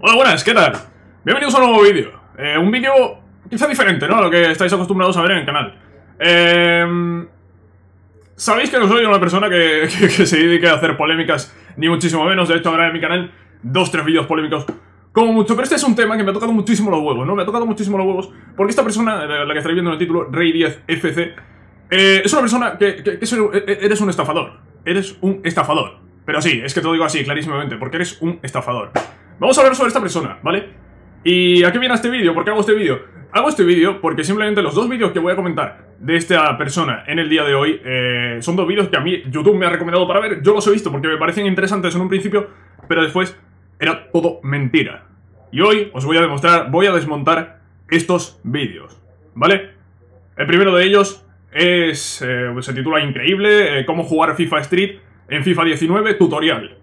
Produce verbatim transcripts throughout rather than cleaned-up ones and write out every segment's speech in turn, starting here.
Hola, buenas, ¿qué tal? Bienvenidos a un nuevo vídeo. Eh, un vídeo quizá diferente, ¿no? A lo que estáis acostumbrados a ver en el canal. Eh, Sabéis que no soy una persona que, que, que se dedique a hacer polémicas, ni muchísimo menos. De hecho, habrá en mi canal dos, tres vídeos polémicos como mucho. Pero este es un tema que me ha tocado muchísimo los huevos, ¿no? Me ha tocado muchísimo los huevos porque esta persona, la que estáis viendo en el título, Rey diez F C, eh, es una persona que, que, que es, eres un estafador. Eres un estafador. Pero sí, es que te lo digo así, clarísimamente, porque eres un estafador. Vamos a hablar sobre esta persona, ¿vale? ¿Y a qué viene este vídeo? ¿Por qué hago este vídeo? Hago este vídeo porque simplemente los dos vídeos que voy a comentar de esta persona en el día de hoy eh, son dos vídeos que a mí YouTube me ha recomendado para ver. Yo los he visto porque me parecen interesantes en un principio, pero después era todo mentira. Y hoy os voy a demostrar, voy a desmontar estos vídeos, ¿vale? El primero de ellos es, eh, se titula Increíble, eh, cómo jugar FIFA Street en FIFA diecinueve, tutorial.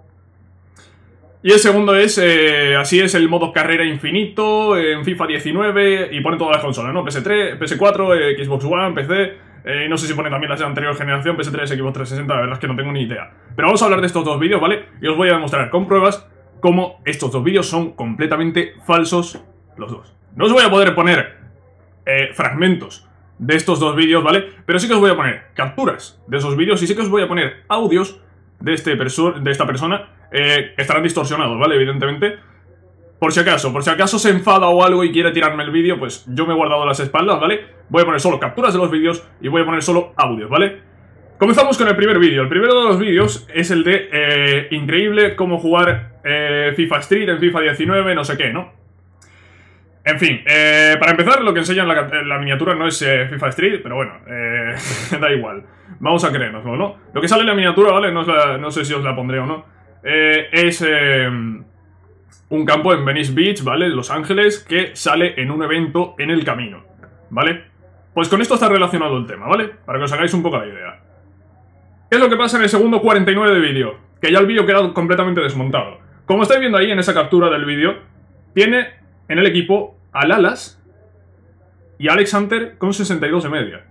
Y el segundo es, eh, así es el modo carrera infinito en FIFA diecinueve y pone todas las consolas, ¿no? P S tres, P S cuatro, eh, Xbox One, P C, eh, no sé si pone también la anterior generación, P S tres, Xbox trescientos sesenta, la verdad es que no tengo ni idea. Pero vamos a hablar de estos dos vídeos, ¿vale? Y os voy a demostrar con pruebas cómo estos dos vídeos son completamente falsos los dos. No os voy a poder poner eh, fragmentos de estos dos vídeos, ¿vale? Pero sí que os voy a poner capturas de esos vídeos y sí que os voy a poner audios de, este de esta persona eh, que estarán distorsionados, ¿vale? Evidentemente. Por si acaso, por si acaso se enfada o algo y quiere tirarme el vídeo, pues yo me he guardado las espaldas, ¿vale? Voy a poner solo capturas de los vídeos y voy a poner solo audios, ¿vale? Comenzamos con el primer vídeo. El primero de los vídeos es el de eh, Increíble, cómo jugar eh, FIFA Street en FIFA diecinueve, no sé qué, ¿no? En fin, eh, para empezar, lo que enseña en la, en la miniatura no es eh, FIFA Street, pero bueno, eh, da igual. Vamos a creérnoslo, ¿no? Lo que sale en la miniatura, ¿vale? No, es la, no sé si os la pondré o no. Eh, es eh, un campo en Venice Beach, ¿vale? Los Ángeles, que sale en un evento en el camino, ¿vale? Pues con esto está relacionado el tema, ¿vale? Para que os hagáis un poco la idea. ¿Qué es lo que pasa en el segundo cuarenta y nueve de vídeo? Que ya el vídeo queda completamente desmontado. Como estáis viendo ahí en esa captura del vídeo, tiene en el equipo a Lalas y a Alex Hunter con sesenta y dos de media.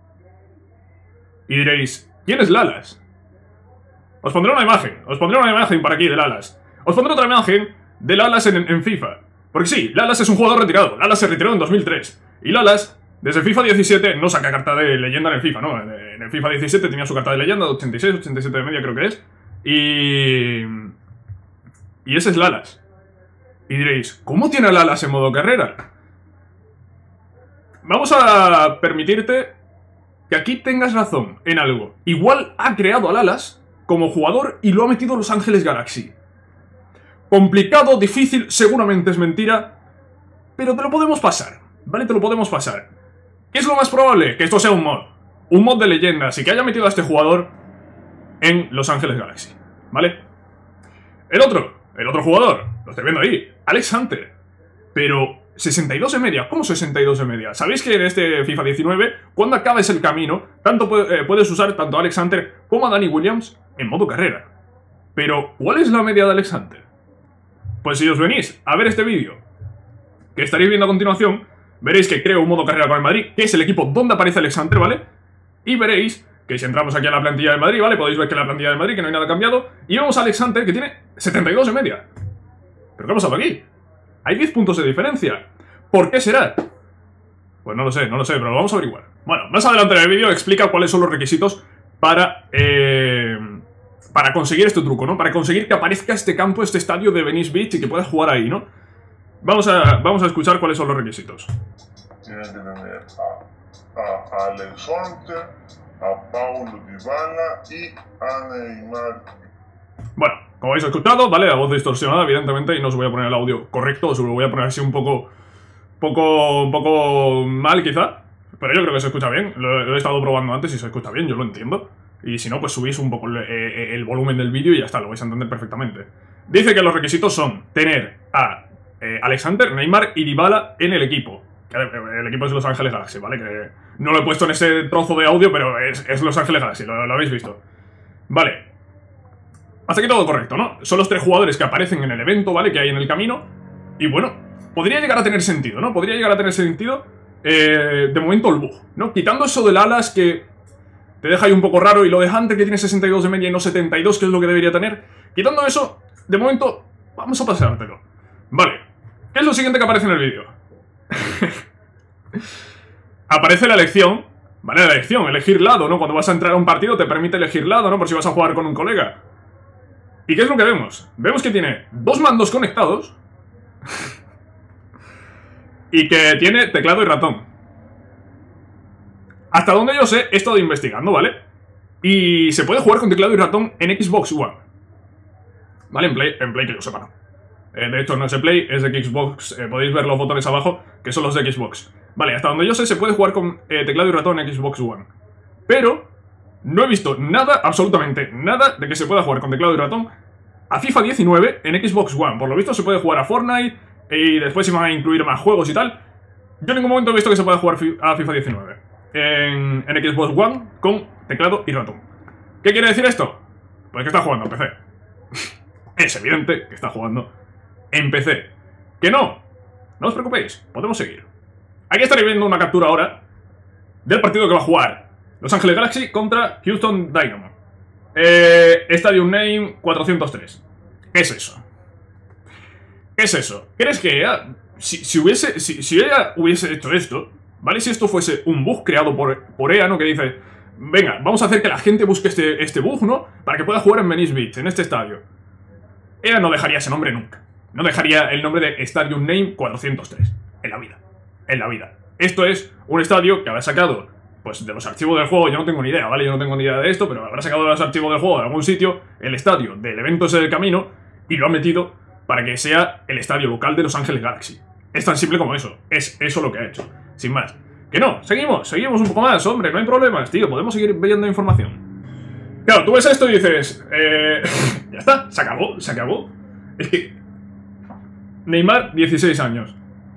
Y diréis, ¿quién es Lalas? Os pondré una imagen, os pondré una imagen para aquí de Lalas. Os pondré otra imagen de Lalas en, en FIFA. Porque sí, Lalas es un jugador retirado. Lalas se retiró en dos mil tres. Y Lalas, desde FIFA diecisiete, no saca carta de leyenda en el FIFA, ¿no? En el FIFA diecisiete tenía su carta de leyenda de ochenta y seis, ochenta y siete de media creo que es. Y... Y ese es Lalas. Y diréis, ¿cómo tiene a Lalas en modo carrera? Vamos a permitirte que aquí tengas razón en algo. Igual ha creado a Lalas como jugador y lo ha metido a Los Ángeles Galaxy. Complicado, difícil, seguramente es mentira, pero te lo podemos pasar, ¿vale? Te lo podemos pasar. ¿Qué es lo más probable? Que esto sea un mod. Un mod de leyendas y que haya metido a este jugador en Los Ángeles Galaxy, ¿vale? El otro, el otro jugador, lo estoy viendo ahí, Alex Hunter. Pero sesenta y dos de media, ¿cómo sesenta y dos de media? ¿Sabéis que en este FIFA diecinueve, cuando acabes el camino, tanto eh, puedes usar tanto a Alex Hunter como a Danny Williams en modo carrera? Pero, ¿cuál es la media de Alex Hunter? Pues si os venís a ver este vídeo, que estaréis viendo a continuación, veréis que creo un modo carrera con el Madrid, que es el equipo donde aparece Alex Hunter, ¿vale? Y veréis que si entramos aquí a la plantilla del Madrid, ¿vale? Podéis ver que la plantilla del Madrid, que no hay nada cambiado, y vemos a Alex Hunter, que tiene setenta y dos de media. ¿Pero qué ha pasado aquí? Hay diez puntos de diferencia. ¿Por qué será? Pues no lo sé, no lo sé, pero lo vamos a averiguar. Bueno, más adelante en el vídeo explica cuáles son los requisitos para... Eh, para conseguir este truco, ¿no? Para conseguir que aparezca este campo, este estadio de Venice Beach y que puedas jugar ahí, ¿no? Vamos a, vamos a escuchar cuáles son los requisitos. Tienes que tener a, a Alex Hunter, a Paulo Dybala y a Neymar. Bueno, como habéis escuchado, ¿vale? La voz distorsionada, evidentemente, y no os voy a poner el audio correcto, os lo voy a poner así un poco... Poco... Un poco mal, quizá. Pero yo creo que se escucha bien. Lo, lo he estado probando antes y se escucha bien, yo lo entiendo. Y si no, pues subís un poco el, el, el volumen del vídeo y ya está, lo vais a entender perfectamente. Dice que los requisitos son tener a eh, Alex Hunter, Neymar y Dybala en el equipo. El equipo es Los Ángeles Galaxy, ¿vale? Que no lo he puesto en ese trozo de audio, pero es, es Los Ángeles Galaxy, lo, lo habéis visto. Vale. Hasta aquí todo correcto, ¿no? Son los tres jugadores que aparecen en el evento, ¿vale? Que hay en el camino. Y bueno, podría llegar a tener sentido, ¿no? Podría llegar a tener sentido, eh, de momento, el bug, ¿no? Quitando eso del Alas que... te deja ahí un poco raro, y lo de Hunter que tiene sesenta y dos de media y no setenta y dos, que es lo que debería tener. Quitando eso, de momento, vamos a pasártelo. Vale. ¿Qué es lo siguiente que aparece en el vídeo? Aparece la elección. Vale, la elección, elegir lado, ¿no? Cuando vas a entrar a un partido te permite elegir lado, ¿no? Por si vas a jugar con un colega. ¿Y qué es lo que vemos? Vemos que tiene dos mandos conectados y que tiene teclado y ratón. Hasta donde yo sé, he estado investigando, ¿vale? Y se puede jugar con teclado y ratón en Xbox One. ¿Vale? En Play, en Play que yo sepa, no. Eh, de hecho, no es de Play, es de Xbox. Eh, podéis ver los botones abajo, que son los de Xbox. Vale, hasta donde yo sé, se puede jugar con eh, teclado y ratón en Xbox One. Pero no he visto nada, absolutamente nada, de que se pueda jugar con teclado y ratón a FIFA diecinueve en Xbox One. Por lo visto se puede jugar a Fortnite y después se van a incluir más juegos y tal. Yo en ningún momento he visto que se pueda jugar a FIFA diecinueve en, en Xbox One con teclado y ratón. ¿Qué quiere decir esto? Pues que está jugando en P C. Es evidente que está jugando en P C. ¿Que no? No os preocupéis, podemos seguir. Aquí estaréis viendo una captura ahora del partido que va a jugar Los Ángeles Galaxy contra Houston Dynamo. Eh, Stadium Name cuatrocientos tres. ¿Qué es eso? ¿Qué es eso? ¿Crees que ella, si, si hubiese, si, si ella hubiese hecho esto, ¿vale? Si esto fuese un bug creado por, por ella, ¿no? Que dice, venga, vamos a hacer que la gente busque este, este bug, ¿no? Para que pueda jugar en Venice Beach, en este estadio. Ella no dejaría ese nombre nunca. No dejaría el nombre de Stadium Name cuatrocientos tres. En la vida. En la vida. Esto es un estadio que habrá sacado, pues, de los archivos del juego. Yo no tengo ni idea, ¿vale? Yo no tengo ni idea de esto, pero habrá sacado de los archivos del juego de algún sitio el estadio del evento ese del camino y lo ha metido para que sea el estadio local de Los Ángeles Galaxy. Es tan simple como eso. Es eso lo que ha hecho. Sin más. Que no, seguimos, seguimos un poco más, hombre, no hay problemas, tío. Podemos seguir viendo información. Claro, tú ves esto y dices, eh... ya está, se acabó, se acabó. Es que... Neymar, dieciséis años.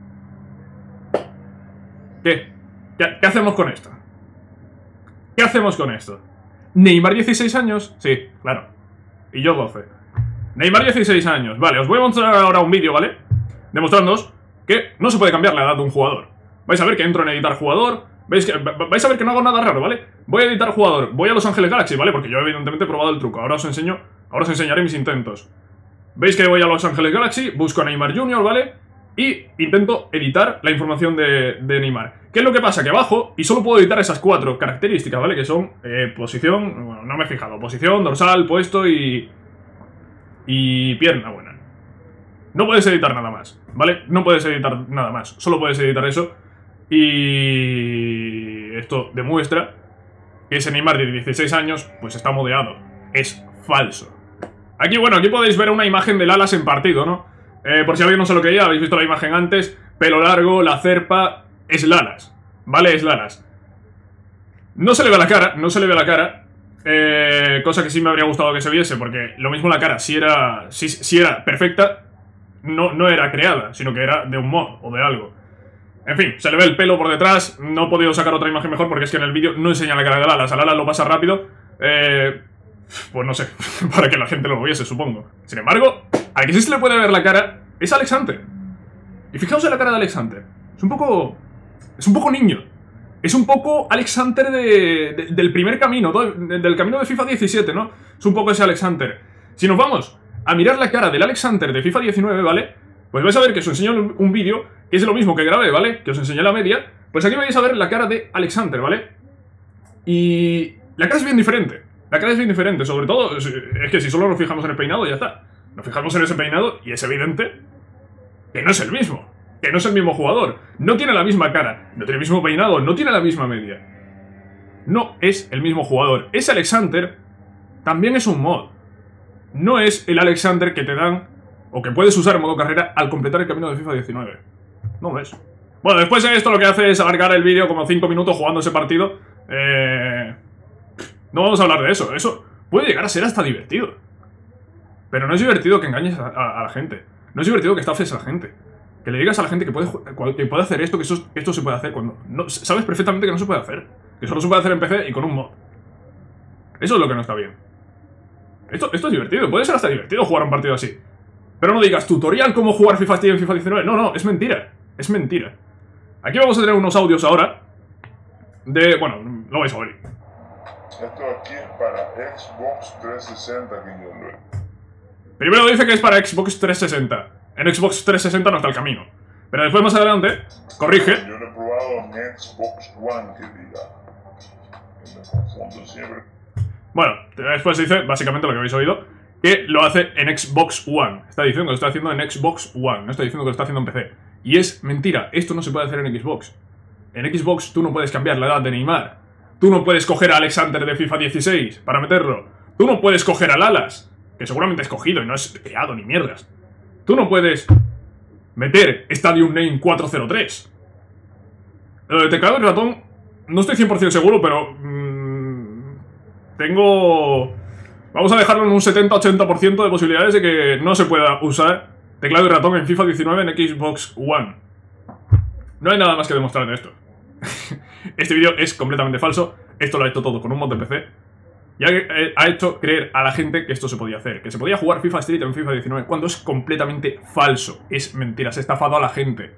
¿Qué? ¿Qué, ¿Qué hacemos con esto? ¿Qué hacemos con esto? ¿Neymar dieciséis años? Sí, claro. Y yo doce. Neymar dieciséis años. Vale, os voy a mostrar ahora un vídeo, ¿vale? Demostrándoos que no se puede cambiar la edad de un jugador. Vais a ver que entro en editar jugador. ¿Veis que, vais a ver que no hago nada raro, ¿vale? Voy a editar jugador. Voy a Los Ángeles Galaxy, ¿vale? Porque yo evidentemente he probado el truco. Ahora os enseño, ahora os enseñaré mis intentos. ¿Veis que voy a Los Ángeles Galaxy? Busco a Neymar junior, ¿vale? Y intento editar la información de, de Neymar. ¿Qué es lo que pasa? Que bajo y solo puedo editar esas cuatro características, ¿vale? Que son eh, posición, bueno, no me he fijado, posición, dorsal, puesto y... y pierna buena. No puedes editar nada más, ¿vale? No puedes editar nada más, solo puedes editar eso. Y... esto demuestra que ese Neymar de dieciséis años, pues está modeado. Es falso. Aquí, bueno, aquí podéis ver una imagen del Alas en partido, ¿no? Eh, por si alguien no se lo creía, habéis visto la imagen antes. Pelo largo, la cerpa, es Lalas, ¿vale? Es Lalas. No se le ve la cara, no se le ve la cara. Eh, cosa que sí me habría gustado que se viese, porque lo mismo la cara, si era, si, si era perfecta, no, no era creada, sino que era de un mod o de algo. En fin, se le ve el pelo por detrás. No he podido sacar otra imagen mejor porque es que en el vídeo no enseña la cara de Lalas. A Lalas lo pasa rápido. Eh... Pues no sé, para que la gente lo viese, supongo. Sin embargo, al que sí se le puede ver la cara es Alex Hunter. Y fijaos en la cara de Alex Hunter. Es un poco... Es un poco niño. Es un poco Alex Hunter de, de, del primer camino, de, del camino de FIFA diecisiete, ¿no? Es un poco ese Alex Hunter. Si nos vamos a mirar la cara del Alex Hunter de FIFA diecinueve, ¿vale? Pues vais a ver que os enseño un, un vídeo que es lo mismo que grabé, ¿vale? Que os enseñé la media. Pues aquí vais a ver la cara de Alex Hunter, ¿vale? Y... la cara es bien diferente. La cara es bien diferente, sobre todo, es que si solo nos fijamos en el peinado, ya está. Nos fijamos en ese peinado y es evidente que no es el mismo. Que no es el mismo jugador. No tiene la misma cara, no tiene el mismo peinado, no tiene la misma media. No es el mismo jugador. Ese Alex Hunter también es un mod. No es el Alex Hunter que te dan, o que puedes usar en modo carrera al completar el camino de FIFA diecinueve. No lo es. Bueno, después de esto lo que hace es alargar el vídeo como cinco minutos jugando ese partido. Eh... No vamos a hablar de eso, eso puede llegar a ser hasta divertido. Pero no es divertido que engañes a, a, a la gente. No es divertido que estafes a la gente. Que le digas a la gente que puede, que puede hacer esto, que eso, esto se puede hacer cuando... No, sabes perfectamente que no se puede hacer. Que solo se puede hacer en P C y con un mod. Eso es lo que no está bien. Esto, esto es divertido, puede ser hasta divertido jugar un partido así. Pero no digas, tutorial cómo jugar FIFA en FIFA diecinueve. No, no, es mentira. Es mentira. Aquí vamos a tener unos audios ahora. De... bueno, lo vais a oír. Esto aquí es para Xbox trescientos sesenta que yo lo... Primero dice que es para Xbox trescientos sesenta. En Xbox trescientos sesenta no está el camino. Pero después, más adelante, corrige. Yo lo he probado en Xbox One, que diga. Me confundo siempre. Bueno, después dice, básicamente lo que habéis oído, que lo hace en Xbox One. Está diciendo que lo está haciendo en Xbox One, no está diciendo que lo está haciendo en P C. Y es mentira, esto no se puede hacer en Xbox. En Xbox tú no puedes cambiar la edad de Neymar. Tú no puedes coger a Alexander de FIFA dieciséis para meterlo. Tú no puedes coger al Alas, que seguramente es cogido y no es creado ni mierdas. Tú no puedes meter Stadium Name cuatro cero tres. Lo de teclado y ratón, no estoy cien por cien seguro, pero... Mmm, tengo... Vamos a dejarlo en un setenta ochenta por ciento de posibilidades de que no se pueda usar teclado y ratón en FIFA diecinueve en Xbox One. No hay nada más que demostrar de esto. Este vídeo es completamente falso. Esto lo ha hecho todo con un mod de P C. Y ha, ha hecho creer a la gente que esto se podía hacer, que se podía jugar FIFA Street en FIFA diecinueve, cuando es completamente falso. Es mentira, se ha estafado a la gente.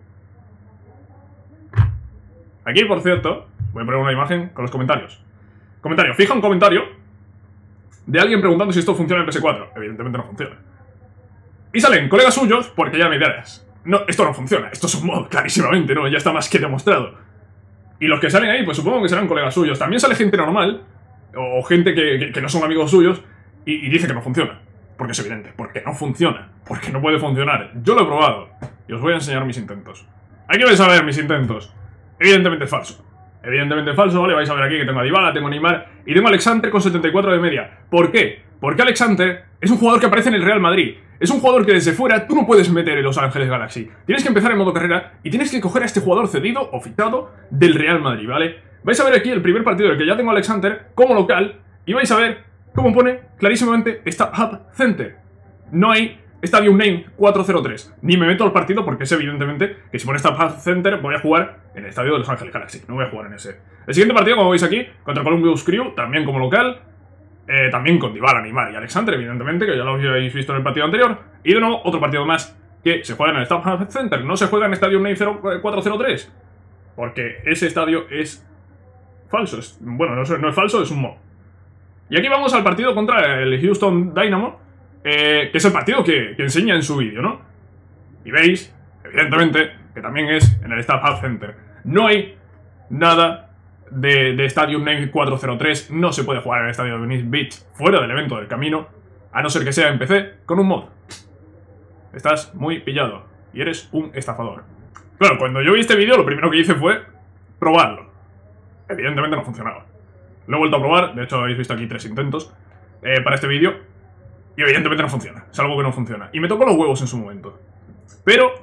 Aquí, por cierto, voy a poner una imagen con los comentarios. Comentario, fija un comentario de alguien preguntando si esto funciona en P S cuatro. Evidentemente no funciona. Y salen colegas suyos porque ya me dirás. No, esto no funciona, esto es un mod, clarísimamente, ¿no? Ya está más que demostrado. Y los que salen ahí, pues supongo que serán colegas suyos. También sale gente normal, o gente que, que, que no son amigos suyos, y, y dice que no funciona. Porque es evidente, porque no funciona, porque no puede funcionar. Yo lo he probado, y os voy a enseñar mis intentos. Aquí vais a ver mis intentos. Evidentemente es falso. Evidentemente es falso, ¿vale? Vais a ver aquí que tengo a Dybala, tengo a Neymar, y tengo a Alexander con setenta y cuatro de media. ¿Por qué? Porque Alexander es un jugador que aparece en el Real Madrid. Es un jugador que desde fuera tú no puedes meter en Los Ángeles Galaxy. Tienes que empezar en modo carrera y tienes que coger a este jugador cedido o fictado del Real Madrid, ¿vale? Vais a ver aquí el primer partido del que ya tengo a Alexander como local y vais a ver cómo pone clarísimamente StubHub Center. No hay Stadium Name cuatro cero tres. Ni me meto al partido porque es evidentemente que si pone StubHub Center voy a jugar en el estadio de Los Ángeles Galaxy. No voy a jugar en ese. El siguiente partido, como veis aquí, contra Columbus Crew, también como local. Eh, también con Dybala, Neymar y Alexander, evidentemente, que ya lo habéis visto en el partido anterior. Y de nuevo, otro partido más que se juega en el StubHub Center. No se juega en Stadium Name cuatro cero tres. Porque ese estadio es falso. Es, bueno, no es, no es falso, es un mod. Y aquí vamos al partido contra el Houston Dynamo, eh, que es el partido que, que enseña en su vídeo, ¿no? Y veis, evidentemente, que también es en el StubHub Center. No hay nada de, de Stadium Name cuatro cero tres, no se puede jugar en el estadio de Venice Beach fuera del evento del camino, a no ser que sea en P C con un mod. Estás muy pillado y eres un estafador. Claro, cuando yo vi este vídeo lo primero que hice fue probarlo. Evidentemente no funcionaba. Lo he vuelto a probar, de hecho habéis visto aquí tres intentos eh, para este vídeo y evidentemente no funciona, es algo que no funciona. Y me tocó los huevos en su momento. Pero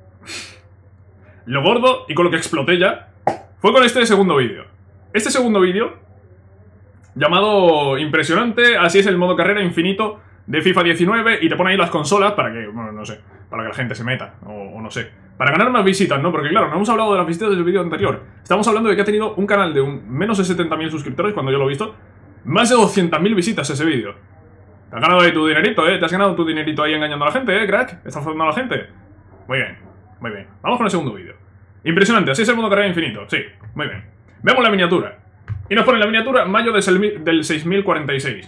lo gordo y con lo que exploté ya fue con este segundo vídeo. Este segundo vídeo, llamado Impresionante, así es el modo carrera infinito de FIFA diecinueve, y te pone ahí las consolas para que, bueno, no sé, para que la gente se meta, o, o no sé. Para ganar más visitas, ¿no? Porque claro, no hemos hablado de las visitas del vídeo anterior. Estamos hablando de que ha tenido un canal de un, menos de setenta mil suscriptores cuando yo lo he visto. Más de doscientas mil visitas ese vídeo. Te has ganado ahí tu dinerito, ¿eh? Te has ganado tu dinerito ahí engañando a la gente, ¿eh, crack? Estás haciendo a la gente. Muy bien, muy bien. Vamos con el segundo vídeo. Impresionante, así es el modo carrera infinito. Sí, muy bien. Vemos la miniatura. Y nos pone la miniatura mayo del seis mil cuarenta y seis.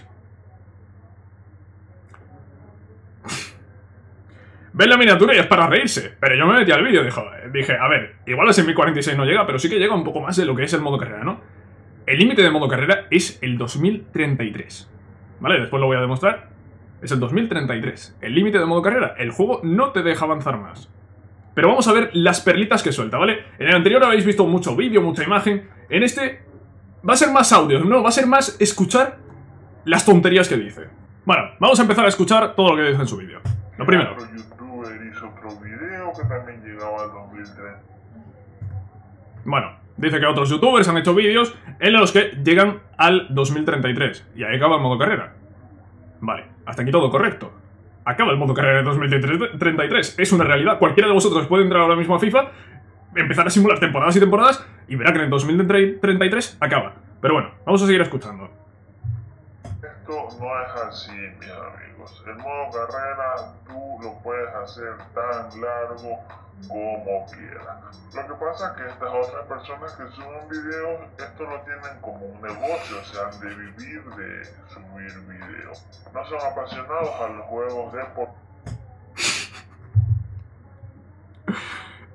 Ves la miniatura y es para reírse. Pero yo me metí al vídeo, dije, a ver, igual a seis mil cuarenta y seis no llega, pero sí que llega un poco más de lo que es el modo carrera, ¿no? El límite de modo carrera es el dos mil treinta y tres. ¿Vale? Después lo voy a demostrar. Es el dos mil treinta y tres. El límite de modo carrera. El juego no te deja avanzar más. Pero vamos a ver las perlitas que suelta, ¿vale? En el anterior habéis visto mucho vídeo, mucha imagen. En este va a ser más audio, no, va a ser más escuchar las tonterías que dice. Bueno, vamos a empezar a escuchar todo lo que dice en su vídeo. Lo primero. Otro youtuber hizo otro video que también llegaba al dos mil tres. Bueno, dice que otros youtubers han hecho vídeos en los que llegan al dos mil treinta y tres. Y ahí acaba el modo carrera. Vale, hasta aquí todo correcto. Acaba el modo carrera de dos mil treinta y tres. Es una realidad. Cualquiera de vosotros puede entrar ahora mismo a FIFA, empezar a simular temporadas y temporadas y verá que en el dos mil treinta y tres acaba. Pero bueno, vamos a seguir escuchando. Esto no es así, mis amigos. El modo carrera tú lo puedes hacer tan largo como quieras. Lo que pasa es que estas otras personas que suben videos, esto lo tienen como un negocio, o sea, han de vivir de subir videos. No son apasionados a los juegos de por...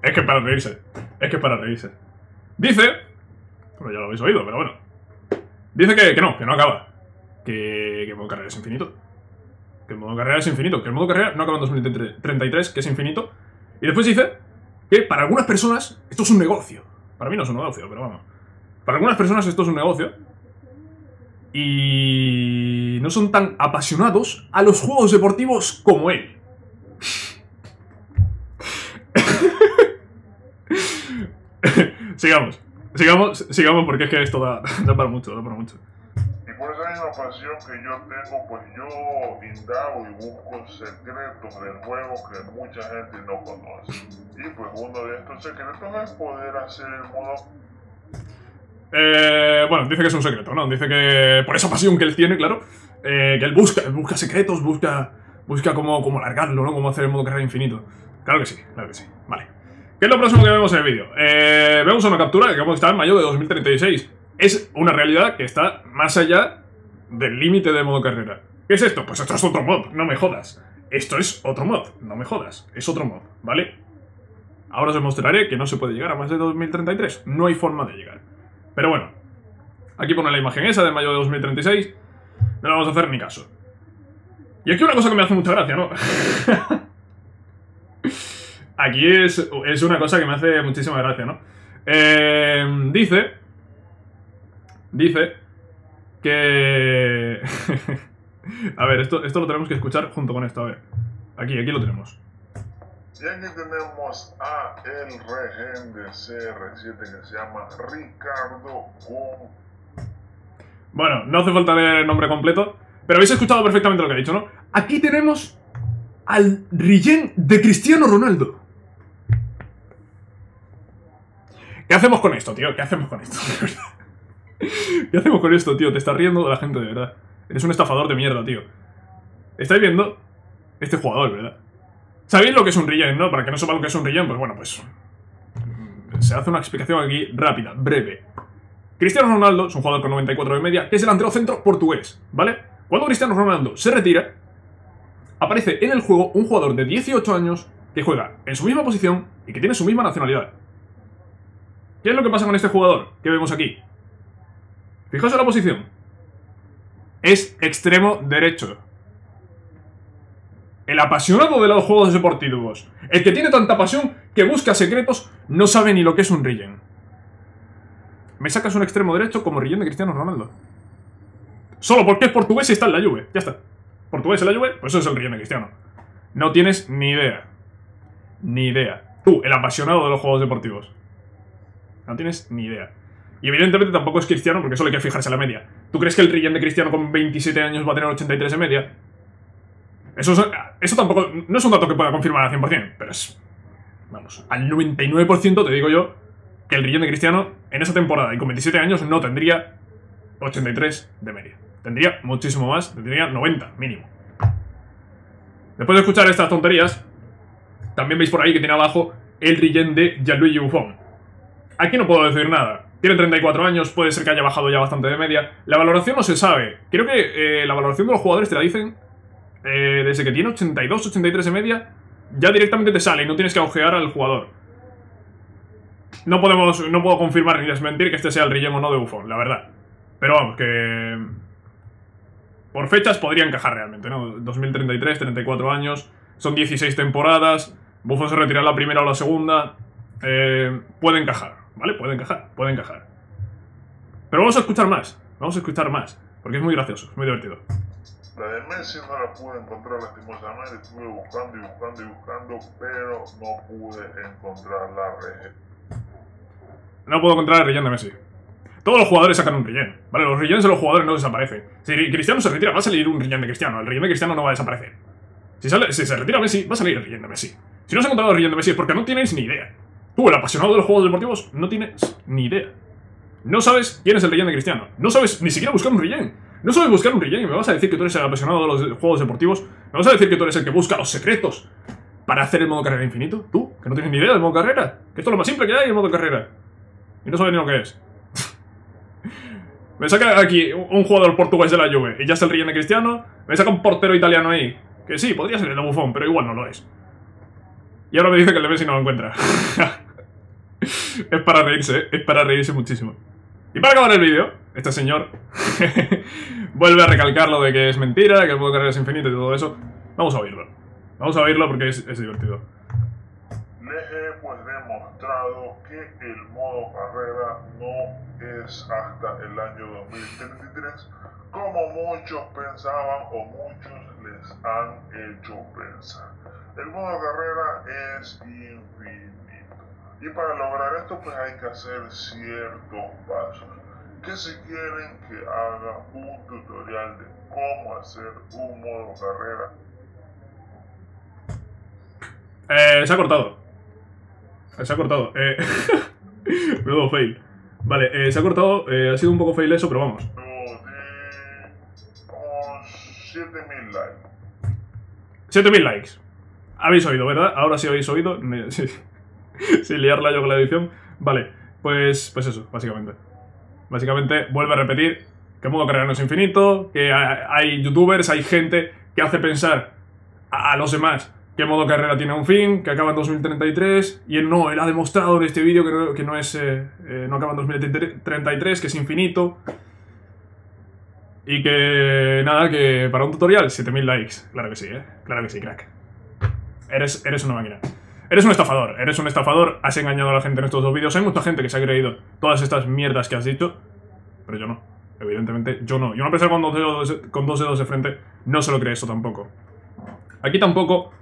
Es que para reírse. Es que para reírse. Dice... Bueno, ya lo habéis oído, pero bueno. Dice que, que no, que no acaba. Que, que el modo carrera es infinito. Que el modo carrera es infinito. Que el modo carrera no acaba en dos mil treinta y tres, que es infinito. Y después dice que para algunas personas esto es un negocio. Para mí no es un negocio, pero vamos. Para algunas personas esto es un negocio. Y no son tan apasionados a los juegos deportivos como él. Sigamos. Sigamos, sigamos porque es que esto da, da para mucho, da para mucho. Y por esa misma pasión que yo tengo, pues yo indago y busco secretos del juego que mucha gente no conoce. Y pues uno de estos secretos es poder hacer el modo... Eh, bueno, dice que es un secreto, ¿no? Dice que por esa pasión que él tiene, claro, eh, que él busca, busca secretos, busca, busca cómo, cómo alargarlo, ¿no? Cómo hacer el modo carrera infinito. Claro que sí, claro que sí, vale. ¿Qué es lo próximo que vemos en el vídeo? Eh, vemos una captura que vamos a estar en mayo de dos mil treinta y seis. Es una realidad que está más allá del límite de modo carrera. ¿Qué es esto? Pues esto es otro mod, no me jodas. Esto es otro mod, no me jodas. Es otro mod, ¿vale? Ahora os demostraré que no se puede llegar a más de dos mil treinta y tres. No hay forma de llegar. Pero bueno, aquí pone la imagen esa de mayo de dos mil treinta y seis. No le vamos a hacer ni caso. Y aquí una cosa que me hace mucha gracia, ¿no? Aquí es, es una cosa que me hace muchísima gracia, ¿no? Eh, dice... Dice... Que... A ver, esto, esto lo tenemos que escuchar junto con esto, a ver. Aquí, aquí lo tenemos. Y aquí tenemos a el regen de C R siete que se llama Ricardo con... Bueno, no hace falta leer el nombre completo, pero habéis escuchado perfectamente lo que ha dicho, ¿no? Aquí tenemos al regen de Cristiano Ronaldo. ¿Qué hacemos con esto, tío? ¿Qué hacemos con esto? ¿Qué hacemos con esto, tío? Te estás riendo de la gente, de verdad. Eres un estafador de mierda, tío. ¿Estáis viendo? Este jugador, ¿verdad? ¿Sabéis lo que es un regen, no? Para que no sepa lo que es un regen, pues bueno, pues... Se hace una explicación aquí rápida, breve. Cristiano Ronaldo es un jugador con noventa y cuatro de media, que es delantero centro portugués, ¿vale? Cuando Cristiano Ronaldo se retira, aparece en el juego un jugador de dieciocho años que juega en su misma posición y que tiene su misma nacionalidad. ¿Qué es lo que pasa con este jugador que vemos aquí? Fijaos en la posición. Es extremo derecho. El apasionado de los juegos deportivos, el que tiene tanta pasión que busca secretos, no sabe ni lo que es un regen. Me sacas un extremo derecho como regen de Cristiano Ronaldo. Solo porque es portugués y está en la Juve. Ya está. Portugués en la Juve, pues eso es el regen de Cristiano. No tienes ni idea. Ni idea. Tú, el apasionado de los juegos deportivos. No tienes ni idea. Y evidentemente tampoco es Cristiano, porque solo hay que fijarse en la media. ¿Tú crees que el regen de Cristiano con veintisiete años va a tener ochenta y tres en media? Eso, es, eso tampoco... No es un dato que pueda confirmar al cien por cien, pero es... Vamos, al noventa y nueve por ciento te digo yo que el regen de Cristiano en esa temporada y con veintisiete años no tendría ochenta y tres de media. Tendría muchísimo más, tendría noventa mínimo. Después de escuchar estas tonterías, también veis por ahí que tiene abajo el regen de Gianluigi Buffon. Aquí no puedo decir nada. Tiene treinta y cuatro años, puede ser que haya bajado ya bastante de media. La valoración no se sabe. Creo que eh, la valoración de los jugadores te la dicen eh, desde que tiene ochenta y dos, ochenta y tres de media, ya directamente te sale y no tienes que ojear al jugador. No podemos, no puedo confirmar ni desmentir que este sea el regen o no de Buffon, la verdad. Pero vamos, que... Por fechas podría encajar realmente, ¿no? dos mil treinta y tres, treinta y cuatro años, son dieciséis temporadas, Buffon se retirará la primera o la segunda... Eh, puede encajar, ¿vale? Puede encajar, puede encajar. Pero vamos a escuchar más, vamos a escuchar más, porque es muy gracioso, es muy divertido. La de Messi no la pude encontrar lastimosamente, estuve buscando y buscando y buscando, pero no pude encontrar la regen. No puedo encontrar el regen de Messi. Todos los jugadores sacan un regen, ¿vale? Los regens de los jugadores no desaparecen. Si Cristiano se retira, va a salir un regen de Cristiano, el regen de Cristiano no va a desaparecer. Si, sale, si se retira Messi, va a salir el regen de Messi. Si no has encontrado el regen de Messi es porque no tienes ni idea. Tú, el apasionado de los juegos deportivos, no tienes ni idea. No sabes quién es el regen de Cristiano. No sabes ni siquiera buscar un regen. No sabes buscar un regen y me vas a decir que tú eres el apasionado de los juegos deportivos. Me vas a decir que tú eres el que busca los secretos para hacer el modo carrera infinito. Tú, que no tienes ni idea del modo carrera. Que esto es lo más simple que hay, el modo carrera. Y no sabes ni lo que es. Me saca aquí un jugador portugués de la Juve y ya es el regen de Cristiano. Me saca un portero italiano ahí. Que sí, podría ser el de Buffon, pero igual no lo es. Y ahora me dice que el de Messi no lo encuentra. Es para reírse, ¿eh? Es para reírse muchísimo. Y para acabar el vídeo, este señor vuelve a recalcar lo de que es mentira, que el modo carrera es infinito y todo eso. Vamos a oírlo. Vamos a oírlo porque es, es divertido. Les he pues demostrado que el modo carrera no es hasta el año dos mil treinta y tres como muchos pensaban o muchos les han hecho pensar. El modo carrera es infinito. Y para lograr esto pues hay que hacer ciertos pasos. Que si quieren que haga un tutorial de cómo hacer un modo carrera. Eh, se ha cortado. Eh, se ha cortado. Eh, Menudo fail. Vale, eh, se ha cortado. Eh, ha sido un poco fail eso, pero vamos. De unos siete mil likes. siete mil likes. Habéis oído, ¿verdad? Ahora sí habéis oído. Sí. Sin liarla yo con la edición. Vale, pues, pues eso, básicamente. Básicamente vuelve a repetir que el modo carrera no es infinito, que hay youtubers, hay gente que hace pensar a, a los demás que el modo carrera tiene un fin, que acaba en dos mil treinta y tres, y él no, él ha demostrado en este vídeo que no, que no es eh, eh, no acaba en dos mil treinta y tres, que es infinito. Y que nada, que para un tutorial, siete mil likes. Claro que sí, eh. Claro que sí, crack. Eres, eres una máquina. Eres un estafador, eres un estafador, has engañado a la gente en estos dos vídeos. Hay mucha gente que se ha creído todas estas mierdas que has dicho, pero yo no. Evidentemente, yo no. Y una persona con dos dedos, con dos dedos de frente no se lo cree eso tampoco. Aquí tampoco...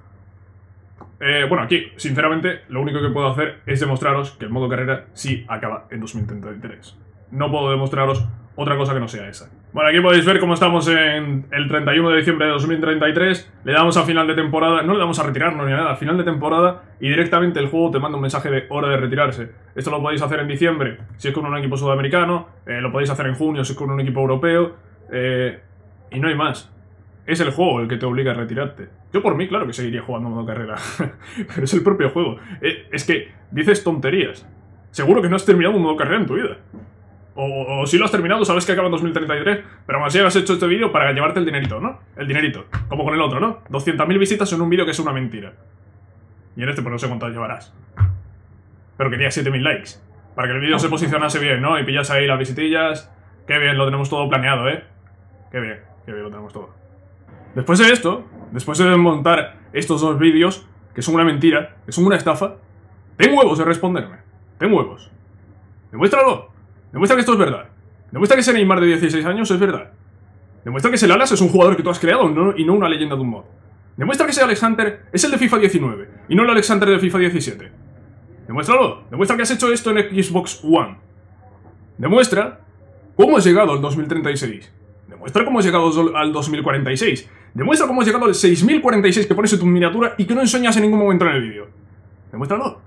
Eh, bueno, aquí, sinceramente, lo único que puedo hacer es demostraros que el modo carrera sí acaba en dos mil treinta y tres. No puedo demostraros otra cosa que no sea esa. Bueno, aquí podéis ver cómo estamos en el treinta y uno de diciembre de dos mil treinta y tres. Le damos a final de temporada, no le damos a retirarnos ni nada, a final de temporada, y directamente el juego te manda un mensaje de hora de retirarse. Esto lo podéis hacer en diciembre si es con un equipo sudamericano, eh, lo podéis hacer en junio si es con un equipo europeo, eh, y no hay más. Es el juego el que te obliga a retirarte. Yo por mí, claro que seguiría jugando modo carrera, pero es el propio juego. Eh, es que dices tonterías. Seguro que no has terminado un modo carrera en tu vida. O, o si lo has terminado, sabes que acaba en dos mil treinta y tres, pero aún así has hecho este vídeo para llevarte el dinerito, ¿no? El dinerito, como con el otro, ¿no? doscientas mil visitas en un vídeo que es una mentira. Y en este pues no sé cuántas llevarás. Pero quería siete mil likes, para que el vídeo se posicionase bien, ¿no? Y pillas ahí las visitillas. Qué bien, lo tenemos todo planeado, ¿eh? Qué bien, qué bien lo tenemos todo. Después de esto, después de montar estos dos vídeos, que son una mentira, que son una estafa, ten huevos de responderme. Ten huevos. Demuéstralo. Demuestra que esto es verdad. Demuestra que ese Neymar de dieciséis años es verdad. Demuestra que ese Lalas es un jugador que tú has creado ¿no? y no una leyenda de un mod. Demuestra que ese Alex Hunter es el de FIFA diecinueve y no el Alex Hunter de FIFA diecisiete. Demuéstralo. Demuestra que has hecho esto en Xbox One. Demuestra cómo has llegado al dos mil treinta y seis. Demuestra cómo has llegado al dos mil cuarenta y seis. Demuestra cómo has llegado al seis mil cuarenta y seis que pones en tu miniatura y que no enseñas en ningún momento en el vídeo. Demuéstralo.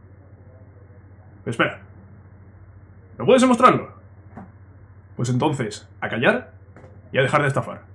Pero espera. ¿No puedes demostrarlo? Pues entonces, a callar y a dejar de estafar.